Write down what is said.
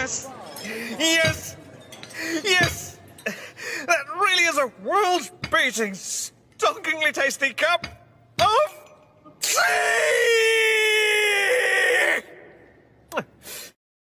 Yes! Yes! Yes! That really is a world-beating, stonkingly tasty cup of tea!